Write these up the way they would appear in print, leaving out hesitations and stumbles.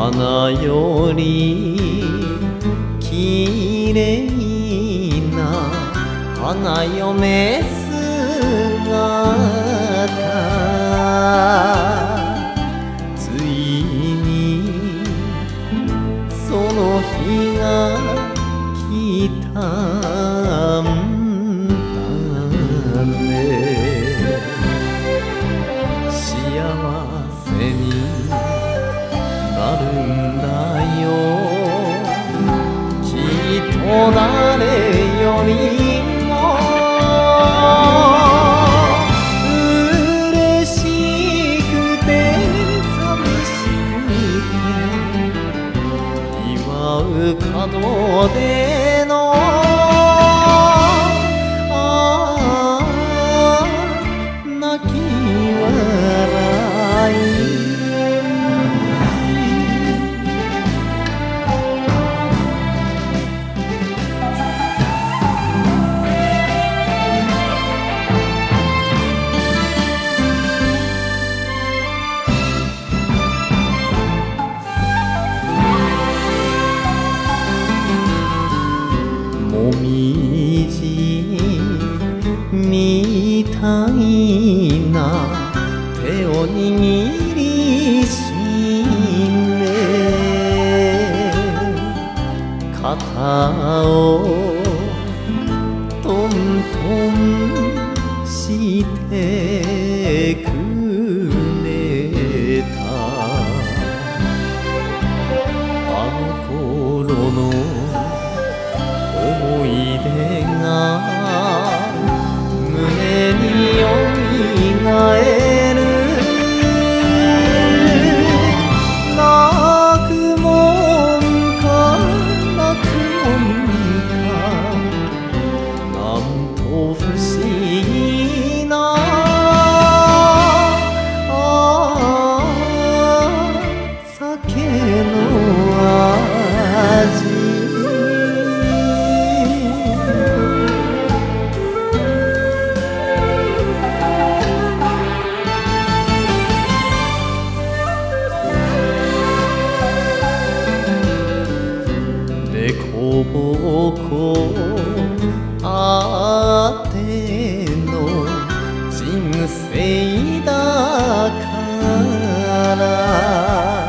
花よりきれいな花嫁姿、ついにその日が来たんだね。幸せになるんだよ、きっと誰よりも嬉しくて寂しくて祝う門出の泣き笑い。もみじみたいな手を握りしめ、肩をトントンしてくれた。あの頃の思い出が胸によみがえる。泣くもんか泣くもんか、なんと不思議な酒の味。でこぼこあっての人生だから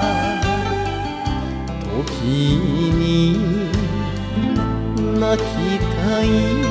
時に泣きたい